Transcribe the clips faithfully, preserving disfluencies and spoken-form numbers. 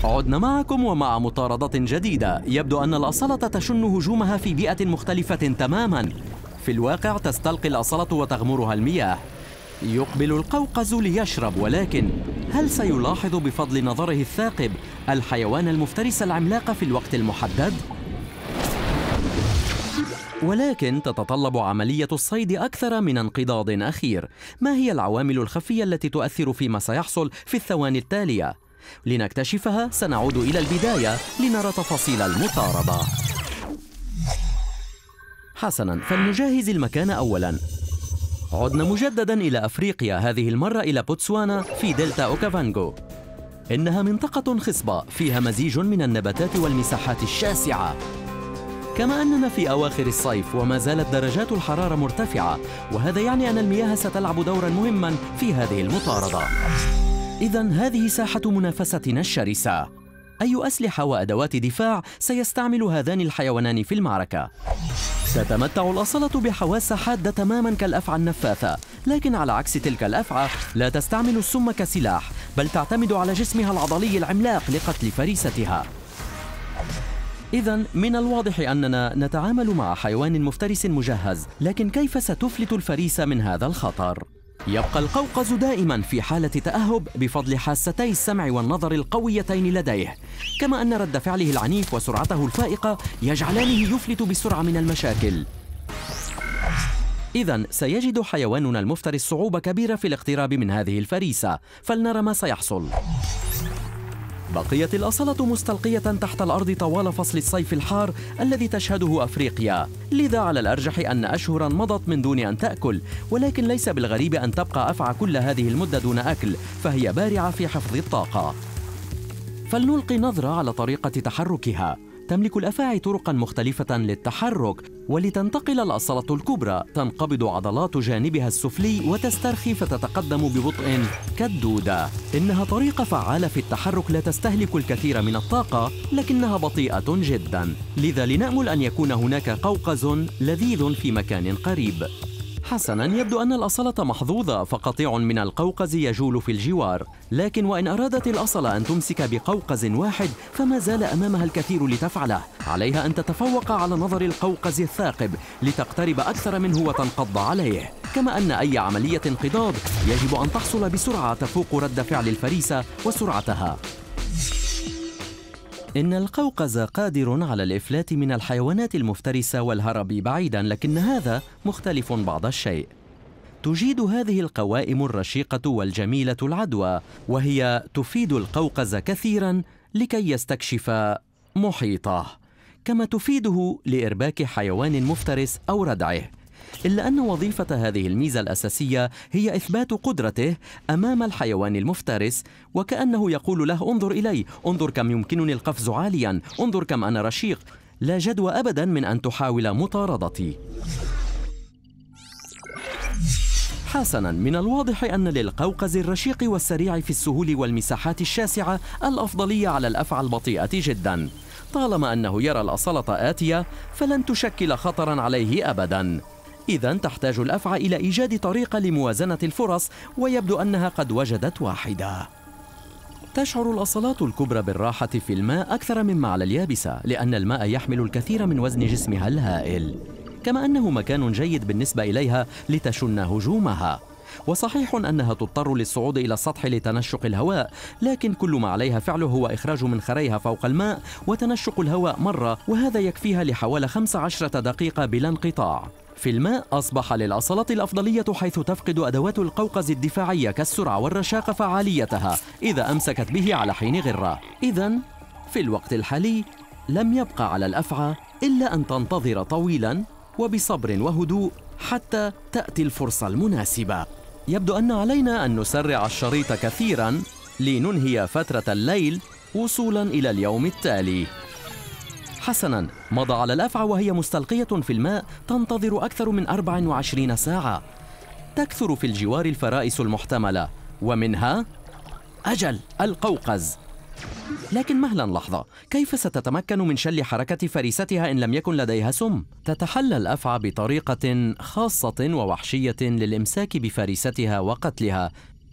عدنا معكم ومع مطاردة جديدة. يبدو أن الأصلة تشن هجومها في بيئة مختلفة تماماً. في الواقع تستلقي الأصلة وتغمرها المياه. يقبل القوقز ليشرب، ولكن هل سيلاحظ بفضل نظره الثاقب الحيوان المفترس العملاق في الوقت المحدد؟ ولكن تتطلب عملية الصيد أكثر من انقضاض أخير. ما هي العوامل الخفية التي تؤثر فيما سيحصل في الثواني التالية؟ لنكتشفها سنعود إلى البداية لنرى تفاصيل المطاردة. حسناً، فلنجهز المكان أولاً. عدنا مجدداً إلى أفريقيا، هذه المرة إلى بوتسوانا في دلتا أوكافانغو. إنها منطقة خصبة فيها مزيج من النباتات والمساحات الشاسعة. كما أننا في أواخر الصيف وما زالت درجات الحرارة مرتفعة، وهذا يعني أن المياه ستلعب دورا مهما في هذه المطاردة. إذن هذه ساحة منافستنا الشرسة. أي أسلحة وأدوات دفاع سيستعمل هذان الحيوانان في المعركة؟ تتمتع الأصلة بحواس حادة تماما كالأفعى النفاثة، لكن على عكس تلك الأفعى لا تستعمل السم كسلاح، بل تعتمد على جسمها العضلي العملاق لقتل فريستها. إذن من الواضح أننا نتعامل مع حيوان مفترس مجهز، لكن كيف ستفلت الفريسة من هذا الخطر؟ يبقى القوقز دائما في حالة تأهب بفضل حاستي السمع والنظر القويتين لديه، كما أن رد فعله العنيف وسرعته الفائقة يجعلانه يفلت بسرعة من المشاكل. إذن سيجد حيواننا المفترس صعوبة كبيرة في الاقتراب من هذه الفريسة، فلنرى ما سيحصل. بقيت الأصلة مستلقية تحت الأرض طوال فصل الصيف الحار الذي تشهده أفريقيا، لذا على الأرجح أن أشهرا مضت من دون أن تأكل، ولكن ليس بالغريب أن تبقى أفعى كل هذه المدة دون أكل، فهي بارعة في حفظ الطاقة. فلنلقي نظرة على طريقة تحركها. تملك الأفاعي طرقا مختلفة للتحرك، ولتنتقل الأصلة الكبرى تنقبض عضلات جانبها السفلي وتسترخي فتتقدم ببطء كالدودة. إنها طريقة فعالة في التحرك لا تستهلك الكثير من الطاقة، لكنها بطيئة جدا، لذا لنأمل أن يكون هناك قوقز لذيذ في مكان قريب. حسناً، يبدو أن الأصلة محظوظة، فقطيع من القوقز يجول في الجوار، لكن وإن أرادت الأصلة أن تمسك بقوقز واحد فما زال أمامها الكثير لتفعله. عليها أن تتفوق على نظر القوقز الثاقب لتقترب أكثر منه وتنقض عليه، كما أن أي عملية انقضاض يجب أن تحصل بسرعة تفوق رد فعل الفريسة وسرعتها. إن القوقز قادر على الإفلات من الحيوانات المفترسة والهرب بعيداً، لكن هذا مختلف بعض الشيء. تجيد هذه القوائم الرشيقة والجميلة العدوى، وهي تفيد القوقز كثيراً لكي يستكشف محيطه، كما تفيده لإرباك حيوان مفترس أو ردعه. إلا أن وظيفة هذه الميزة الأساسية هي إثبات قدرته أمام الحيوان المفترس، وكأنه يقول له: انظر إلي، انظر كم يمكنني القفز عاليا، انظر كم أنا رشيق، لا جدوى أبدا من أن تحاول مطاردتي. حسنا، من الواضح أن للقوقز الرشيق والسريع في السهول والمساحات الشاسعة الأفضلية على الأفعى البطيئة جدا. طالما أنه يرى الأصلة آتية فلن تشكل خطرا عليه أبدا. إذن تحتاج الأفعى إلى إيجاد طريقة لموازنة الفرص، ويبدو أنها قد وجدت واحدة. تشعر الأصلات الكبرى بالراحة في الماء أكثر مما على اليابسة، لأن الماء يحمل الكثير من وزن جسمها الهائل، كما أنه مكان جيد بالنسبة إليها لتشن هجومها. وصحيح أنها تضطر للصعود إلى السطح لتنشق الهواء، لكن كل ما عليها فعله هو إخراج منخريها فوق الماء وتنشق الهواء مرة، وهذا يكفيها لحوالي خمس عشرة دقيقة بلا انقطاع. في الماء أصبح للأصلة الأفضلية، حيث تفقد أدوات القوقز الدفاعية كالسرعة والرشاقة فعاليتها إذا أمسكت به على حين غرة. إذن في الوقت الحالي لم يبقى على الأفعى إلا أن تنتظر طويلا وبصبر وهدوء حتى تأتي الفرصة المناسبة. يبدو أن علينا أن نسرع الشريط كثيرا لننهي فترة الليل وصولا إلى اليوم التالي. حسنا، مضى على الأفعى وهي مستلقية في الماء تنتظر أكثر من أربع وعشرين ساعة. تكثر في الجوار الفرائس المحتملة، ومنها أجل القوقز. لكن مهلا لحظة، كيف ستتمكن من شل حركة فريستها إن لم يكن لديها سم؟ تتحلى الأفعى بطريقة خاصة ووحشية للإمساك بفريستها وقتلها،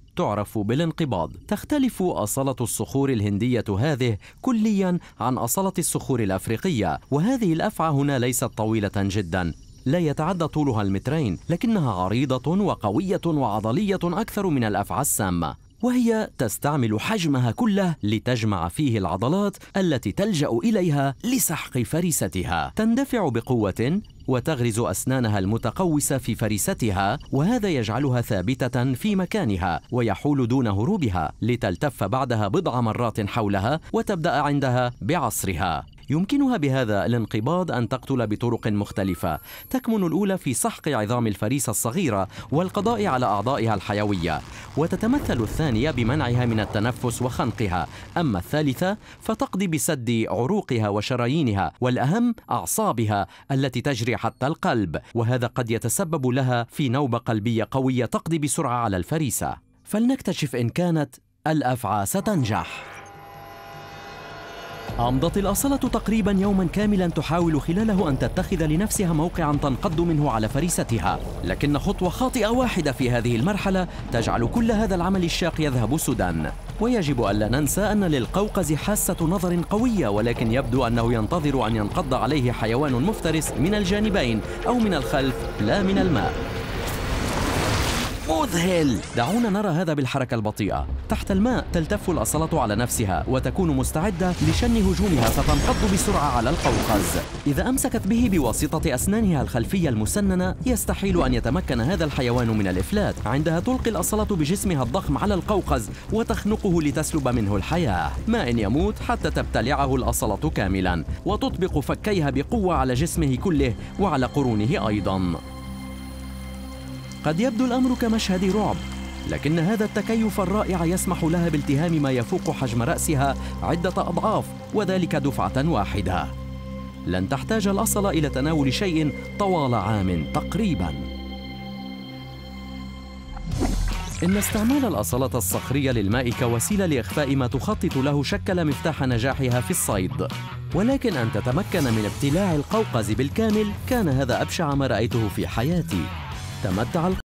تعرف بالانقباض. تختلف أصلة الصخور الهندية هذه كلياً عن أصلة الصخور الأفريقية، وهذه الأفعى هنا ليست طويلة جداً، لا يتعدى طولها المترين، لكنها عريضة وقوية وعضلية أكثر من الأفعى السامة، وهي تستعمل حجمها كله لتجمع فيه العضلات التي تلجأ إليها لسحق فريستها. تندفع بقوة وتغرز أسنانها المتقوسة في فريستها، وهذا يجعلها ثابتة في مكانها ويحول دون هروبها، لتلتف بعدها بضع مرات حولها وتبدأ عندها بعصرها. يمكنها بهذا الانقباض أن تقتل بطرق مختلفة، تكمن الأولى في سحق عظام الفريسة الصغيرة والقضاء على أعضائها الحيوية، وتتمثل الثانية بمنعها من التنفس وخنقها، أما الثالثة فتقضي بسد عروقها وشرايينها، والأهم أعصابها التي تجري حتى القلب، وهذا قد يتسبب لها في نوبة قلبية قوية تقضي بسرعة على الفريسة. فلنكتشف إن كانت الأفعى ستنجح. أمضت الأصلة تقريبا يوما كاملا تحاول خلاله أن تتخذ لنفسها موقعا تنقض منه على فريستها، لكن خطوة خاطئة واحدة في هذه المرحلة تجعل كل هذا العمل الشاق يذهب سدى. ويجب ألا ننسى أن للقوقز حاسة نظر قوية، ولكن يبدو أنه ينتظر أن ينقض عليه حيوان مفترس من الجانبين أو من الخلف لا من الماء. مذهل! دعونا نرى هذا بالحركة البطيئة. تحت الماء تلتف الأصلة على نفسها وتكون مستعدة لشن هجومها، فتنقض بسرعة على القوقز. إذا أمسكت به بواسطة أسنانها الخلفية المسننة يستحيل أن يتمكن هذا الحيوان من الإفلات. عندها تلقي الأصلة بجسمها الضخم على القوقز وتخنقه لتسلب منه الحياة، ما إن يموت حتى تبتلعه الأصلة كاملا، وتطبق فكيها بقوة على جسمه كله وعلى قرونه أيضا. قد يبدو الأمر كمشهد رعب، لكن هذا التكيف الرائع يسمح لها بالتهام ما يفوق حجم رأسها عدة أضعاف، وذلك دفعة واحدة. لن تحتاج الأصلة إلى تناول شيء طوال عام تقريباً. إن استعمال الأصلة الصخرية للماء كوسيلة لإخفاء ما تخطط له شكل مفتاح نجاحها في الصيد، ولكن أن تتمكن من ابتلاع القوقز بالكامل كان هذا أبشع ما رأيته في حياتي. تمتع